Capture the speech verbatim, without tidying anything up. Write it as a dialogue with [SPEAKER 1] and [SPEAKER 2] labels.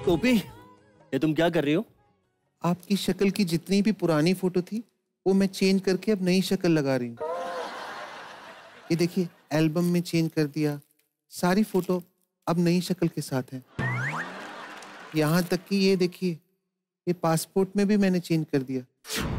[SPEAKER 1] गोपी, ये तुम क्या कर रही हो?
[SPEAKER 2] आपकी शक्ल की जितनी भी पुरानी फोटो थी वो मैं चेंज करके अब नई शक्ल लगा रही हूँ। ये देखिए, एल्बम में चेंज कर दिया, सारी फोटो अब नई शक्ल के साथ है। यहाँ तक कि ये देखिए, ये पासपोर्ट में भी मैंने चेंज कर दिया।